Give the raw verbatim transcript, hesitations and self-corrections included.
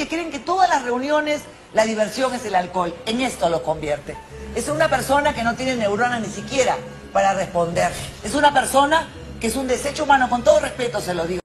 creen que todas las reuniones, la diversión es el alcohol. En esto lo convierte. Es una persona que no tiene neuronas ni siquiera para responder. Es una persona que es un desecho humano, con todo respeto se lo digo.